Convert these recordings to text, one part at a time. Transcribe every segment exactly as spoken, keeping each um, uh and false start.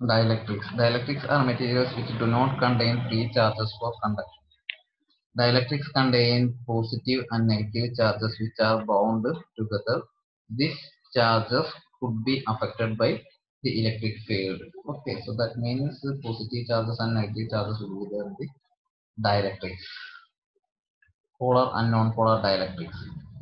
Dielectrics. Dielectrics are materials which do not contain free charges for conduction. Dielectrics contain positive and negative charges which are bound together. These charges could be affected by the electric field. Okay, so that means positive charges and negative charges will be there in the dielectrics. Polar and non-polar dielectrics.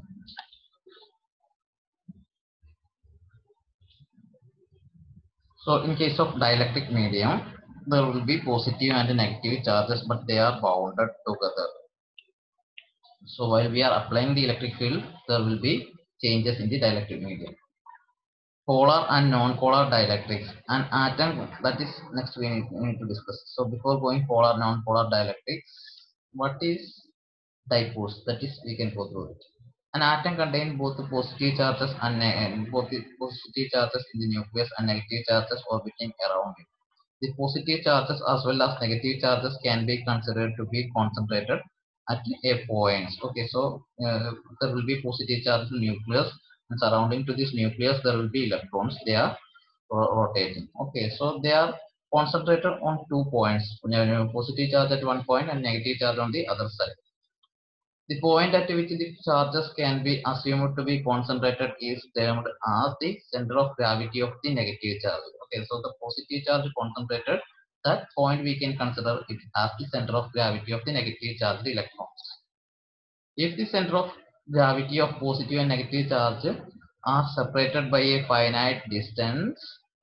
So in case of dielectric medium, there will be positive and negative charges, but they are bounded together. So while we are applying the electric field, there will be changes in the dielectric medium. Polar and non-polar dielectrics. An atom, that is next we need, we need to discuss. So before going polar non-polar dielectrics, what is dipoles? That is we can go through it. An atom contains both the positive charges and, and both the positive charges in the nucleus and negative charges orbiting around it. The positive charges as well as negative charges can be considered to be concentrated at a point. Okay, so uh, there will be positive charge in nucleus, and surrounding to this nucleus there will be electrons. They are ro rotating. Okay, so they are concentrated on two points: positive charge at one point and negative charge on the other side. The point at which the charges can be assumed to be concentrated is termed as the center of gravity of the negative charge. Okay, so the positive charge concentrated, that point we can consider it as the center of gravity of the negative charged electrons. If the center of gravity of positive and negative charge are separated by a finite distance,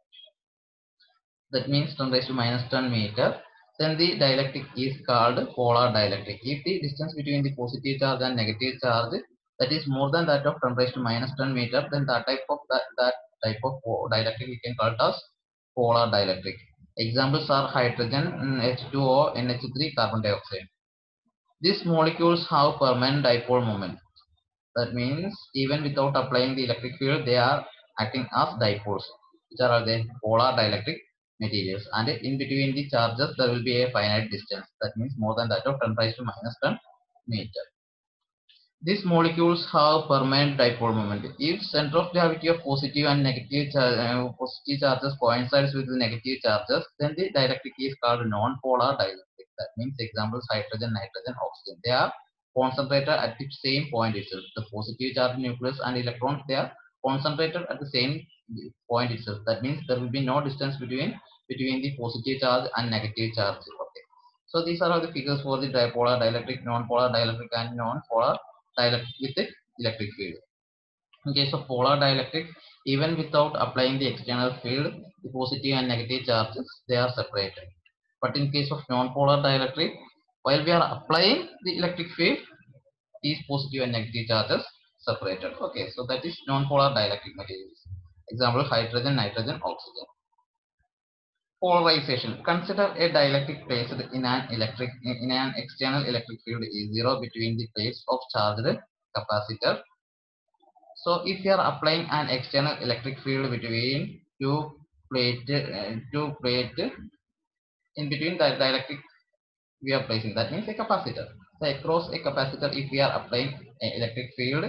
that means ten raised to minus ten meter, then the dielectric is called polar dielectric. If the distance between the positive charge and negative charge that is more than that of ten raised to minus ten meter, then that type of that, that type of dielectric we can call it as polar dielectric. Examples are hydrogen, H two O, N H three, carbon dioxide. These molecules have permanent dipole moment. That means even without applying the electric field, they are acting as dipoles, which are the polar dielectric materials. And in between the charges, there will be a finite distance. That means more than that of ten raised to minus ten meter. These molecules have permanent dipole moment. If center of gravity of positive and negative, char uh, positive charges coincides with the negative charges, then the dielectric is called non-polar dielectric. That means examples hydrogen, nitrogen, oxygen. They are concentrated at the same point itself. The positive charge nucleus and electrons, they are concentrated at the same point itself. That means there will be no distance between between the positive charge and negative charge. Okay. So these are all the figures for the dipolar dielectric, non-polar dielectric, and non-polar dielectric with the electric field. In case of polar dielectric, even without applying the external field, the positive and negative charges, they are separated. But in case of non-polar dielectric, while we are applying the electric field, these positive and negative charges separated. Okay, so that is non-polar dielectric materials. Example: hydrogen, nitrogen, oxygen. Polarization. Consider a dielectric placed in an electric in an external electric field E zero between the plates of charged capacitor. So if you are applying an external electric field between two plate uh, two plate in between the dielectric we are placing, that means a capacitor. So across a capacitor, if we are applying an electric field,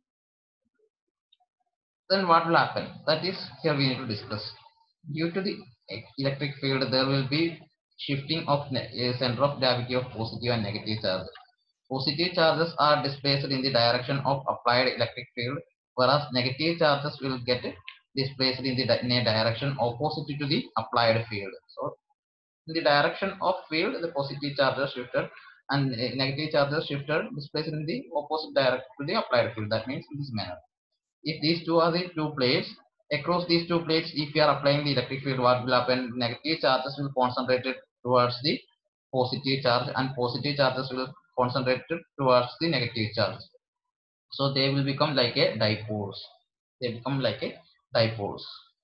then what will happen? That is here we need to discuss. Due to the electric field, there will be shifting of a center of gravity of positive and negative charges. Positive charges are displaced in the direction of applied electric field, whereas negative charges will get displaced in the in a direction opposite to the applied field. So in the direction of field, the positive charges shifted and negative charges shifted displaced in the opposite direction to the applied field. That means in this manner. If these two are the two plates, across these two plates, if you are applying the electric field, what will happen? Negative charges will concentrate towards the positive charge, and positive charges will concentrate towards the negative charge. So they will become like a dipoles. They become like a dipoles.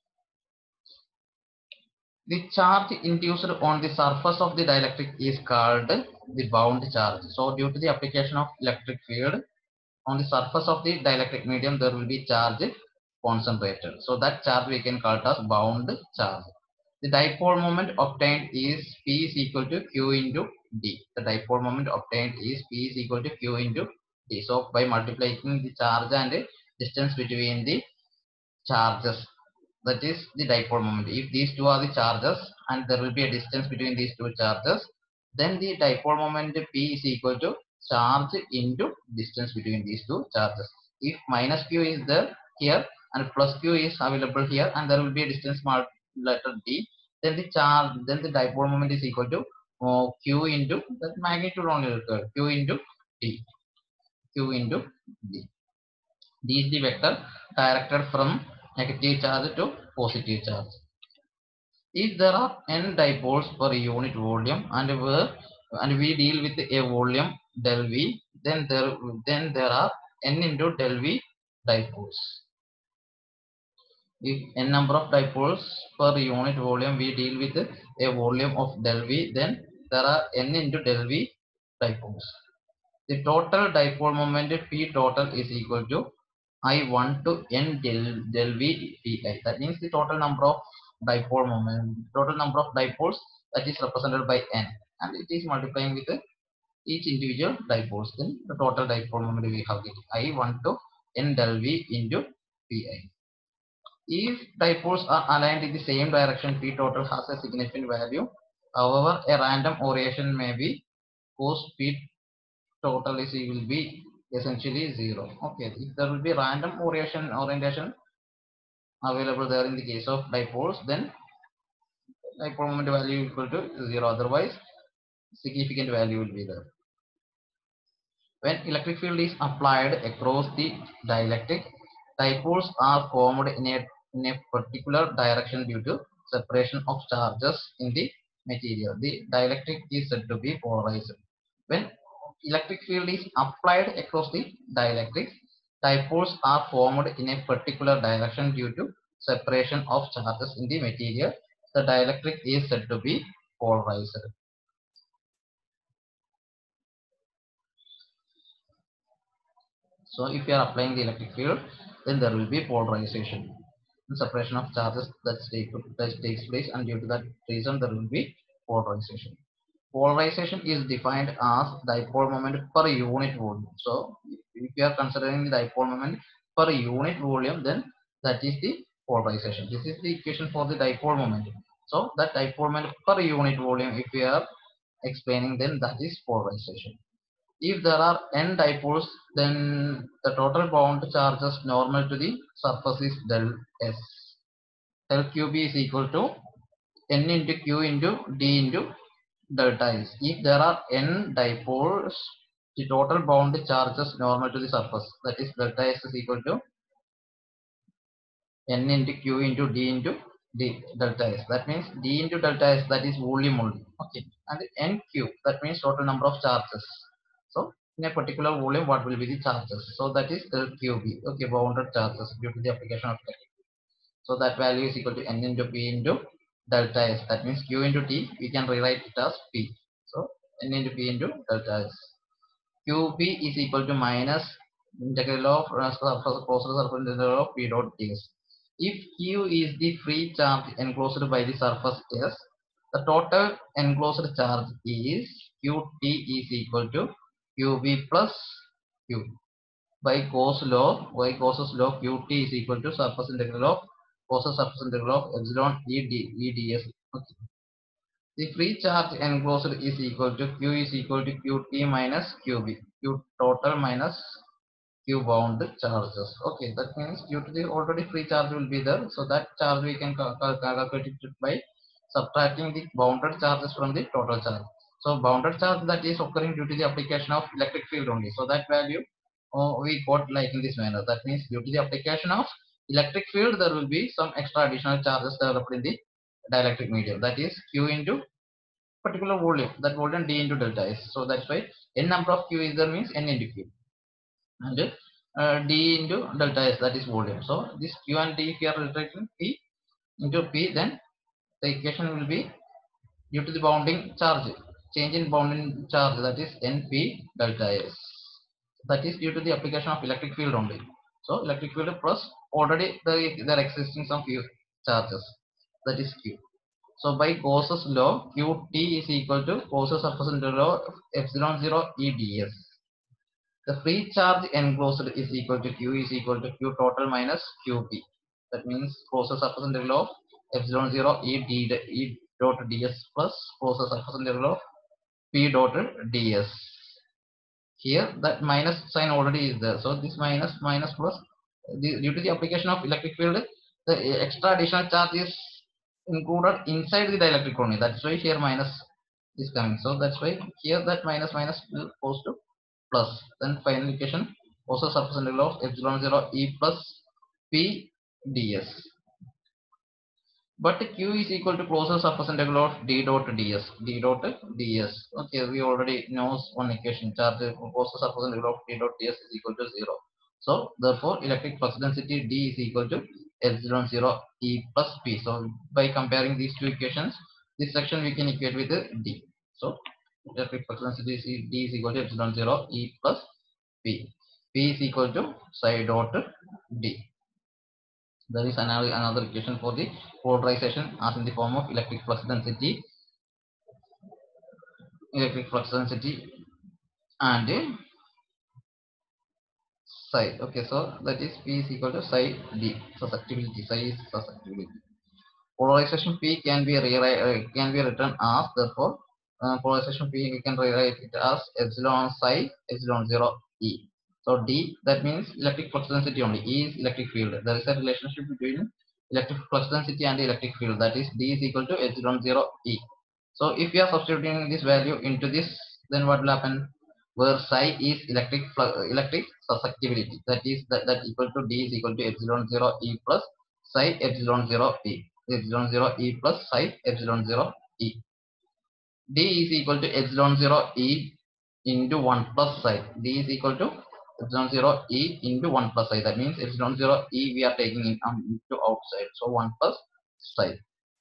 The charge induced on the surface of the dielectric is called the bound charge. So due to the application of electric field, on the surface of the dielectric medium there will be charge concentrated. So that charge we can call it as bound charge. The dipole moment obtained is P is equal to Q into D. The dipole moment obtained is P is equal to Q into D. So by multiplying the charge and the distance between the charges, that is the dipole moment. If these two are the charges and there will be a distance between these two charges, then the dipole moment P is equal to charge into distance between these two charges. If minus q is there here and plus q is available here, and there will be a distance marked letter d, then the charge, then the dipole moment is equal to uh, q into that magnitude only required, q into d, q into d. D is the vector directed from negative charge to positive charge. If there are n dipoles per unit volume and where and we deal with a volume del V, then there then there are n into del V dipoles. If n number of dipoles per unit volume we deal with a volume of del V, then there are n into del V dipoles. The total dipole moment P total is equal to I one to n del, del V Pi. That means the total number of dipole moment, total number of dipoles that is represented by n, and it is multiplying with each individual dipoles. Then the total dipole moment we have it I one to n del V into Pi. If dipoles are aligned in the same direction, P total has a significant value. However, a random variation may be cause P total is will be essentially zero. Okay, if there will be random orientation orientation available there in the case of dipoles, then dipole moment value equal to zero. Otherwise, significant value will be there. When electric field is applied across the dielectric, dipoles are formed in a in a particular direction due to separation of charges in the material. The dielectric is said to be polarized. When electric field is applied across the dielectric, dipoles are formed in a particular direction due to separation of charges in the material. The dielectric is said to be polarized. So if you are applying the electric field, then there will be polarization. The separation of charges that, take, that takes place, and due to that reason there will be polarization. Polarization is defined as dipole moment per unit volume. So if you are considering the dipole moment per unit volume, then that is the polarization. This is the equation for the dipole moment. So that dipole moment per unit volume, if we are explaining, then that is polarization. If there are n dipoles, then the total bound charges normal to the surface is del S. Del Q B is equal to n into q into d into delta S. If there are n dipoles, the total bound charges normal to the surface, that is delta S is equal to n into q into d into d delta S. That means d into delta S, that is volume only. Okay, and nq, that means total number of charges. So in a particular volume, what will be the charges? So that is del Q B. Okay, bounded charges due to the application of electric. So that value is equal to n into p into delta S. That means q into t, we can rewrite it as p. So n into p into delta S. Qb is equal to minus integral of surface integral of p dot ds. If q is the free charge enclosed by the surface S, the total enclosed charge is qt is equal to qb plus q. By Gauss law, by Gauss's law, qt is equal to surface integral of Gauss's surface integral of epsilon e d e ds. Okay. The free charge enclosed is equal to q is equal to qt minus qb, q total minus q bound charges. Okay, that means due to the already free charge will be there, so that charge we can calculate it by subtracting the bounded charges from the total charge. So bounded charge that is occurring due to the application of electric field only. So that value oh, we got like in this manner. That means due to the application of electric field, there will be some extra additional charges developed in the dielectric medium. That is q into particular volume. That volume d into delta S. So that's why n number of q is there means n into q, and uh, d into delta S, that is volume. So this q and d, if you are rewriting p into p, then the equation will be due to the bounding charge, change in bounding charge, that is np delta S. That is due to the application of electric field only. So electric field plus already there, there existing some few charges, that is q. So by Gauss's law, qt is equal to Gauss's surface integral of epsilon zero e ds. The free charge enclosed is equal to q is equal to q total minus qb. That means closed surface integral of epsilon zero e d e dot ds plus closed surface integral of p dot ds. Here that minus sign already is there, so this minus minus plus, the, due to the application of electric field, the extra additional charge is included inside the dielectric only. That's why here minus is coming. So that's why here that minus minus will goes to plus. Then final equation also surface integral of epsilon zero e plus p ds. But q is equal to closed surface integral of d dot ds. d dot ds. Okay, we already know one equation. Charge closed surface integral of d dot ds is equal to zero. So therefore, electric flux density d is equal to epsilon zero e plus p. So by comparing these two equations, this section we can equate with d. So electric flux density is d is equal to epsilon zero e plus p. P is equal to psi dot d. There is another, another equation for the polarization as in the form of electric flux density, electric flux density and psi. Okay, so that is P is equal to psi d, susceptibility. Psi is susceptibility. Polarization P can be rewrite, uh, can be written as, therefore uh, polarization P we can rewrite it as epsilon psi epsilon zero e. So d, that means electric flux density only. E is electric field. There is a relationship between electric flux density and electric field, that is d is equal to epsilon zero e. So if we are substituting this value into this, then what will happen? Where psi is electric electric susceptibility, that is that, that equal to d is equal to epsilon zero e plus psi epsilon zero e. Epsilon zero e plus psi epsilon zero e. D is equal to epsilon zero e into one plus psi. D is equal to epsilon zero e into one plus psi. That means epsilon zero e we are taking in um, into outside. So one plus psi.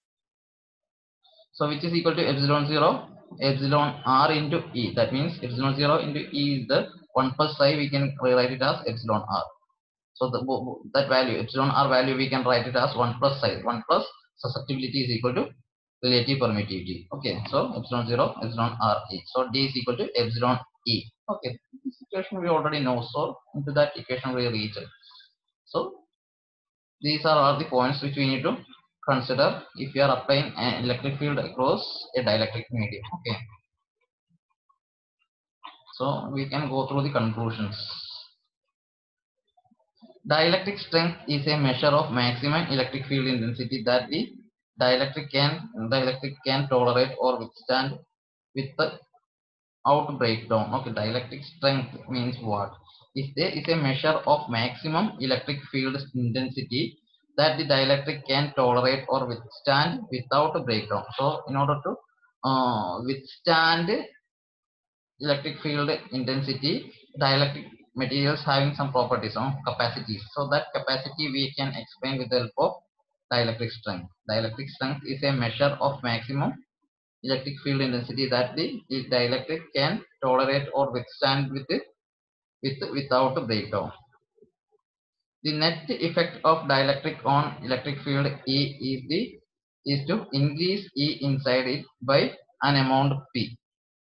So which is equal to epsilon zero epsilon r into e. That means epsilon zero into e is the one plus psi. We can rewrite it as epsilon r. So the, that value epsilon r value we can write it as one plus psi. one plus susceptibility is equal to relative permittivity. Okay, so epsilon zero epsilon r e. So d is equal to epsilon e. Okay, this equation we already know. So into that equation we reach. So these are all the points which we need to consider if you are applying an electric field across a dielectric medium. Okay, so we can go through the conclusions. Dielectric strength is a measure of maximum electric field intensity that the dielectric can dielectric can tolerate or withstand without breakdown. Okay, dielectric strength means what? If there is a measure of maximum electric field intensity that the dielectric can tolerate or withstand without a breakdown. So in order to uh, withstand electric field intensity, dielectric materials having some properties on capacities. So that capacity we can explain with the help of dielectric strength. Dielectric strength is a measure of maximum electric field intensity that the dielectric can tolerate or withstand with it, with without a breakdown. The net effect of dielectric on electric field E is the is to increase E inside it by an amount P.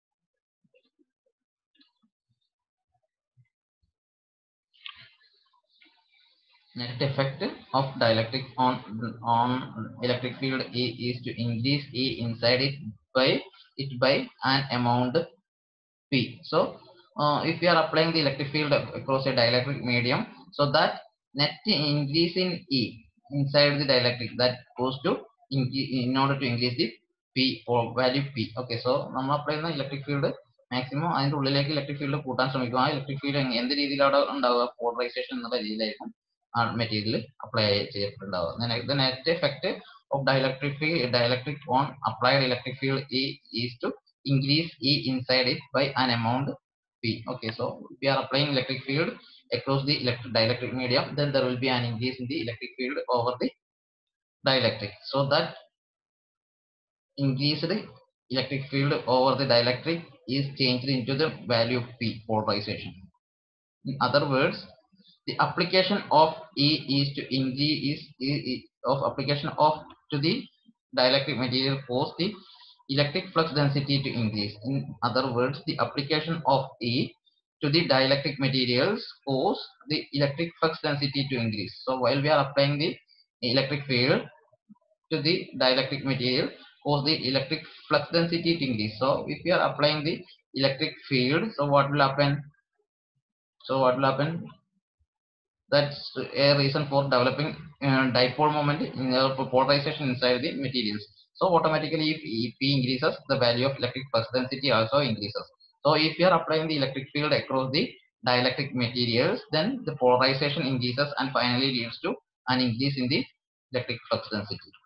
Net effect of dielectric on on electric field E is to increase E inside it by it by an amount P. So uh, if we are applying the electric field across a dielectric medium, so that net increase in E inside the dielectric that goes to in, in order to increase the P or value P. Okay, so നമ്മൾ apply ചെയ്യുന്ന electric field maximum അതിന്റെ ഉള്ളിലേക്ക് electric field കൂട്ടാൻ ശ്രമിക്കും. ആ electric field എന്ത് രീതിയിലാണ് ഉണ്ടാവുക? Polarization എന്നുള്ള രീതിയിലായിരിക്കും ആ മെറ്റീരിയൽ അപ്ലൈ ചെയ്യപ്പെട്ടുണ്ടാവുക. The net effect of dielectric field dielectric on applied electric field E is to increase E inside it by an amount P. Okay, so if we are applying electric field across the electric dielectric medium, then there will be an increase in the electric field over the dielectric. So that increased electric field over the dielectric is changed into the value P, polarization. In other words, the application of E is to increase is, is, of application of to the dielectric material cause the electric flux density to increase. In other words, the application of E to the dielectric materials cause the electric flux density to increase. So while we are applying the electric field to the dielectric material cause the electric flux density to increase. So if you are applying the electric field, so what will happen? So what will happen? That's a reason for developing uh, dipole moment in uh, polarization inside the materials. So automatically, if E P increases, the value of electric flux density also increases. So if you are applying the electric field across the dielectric materials, then the polarization increases and finally leads to an increase in the electric flux density.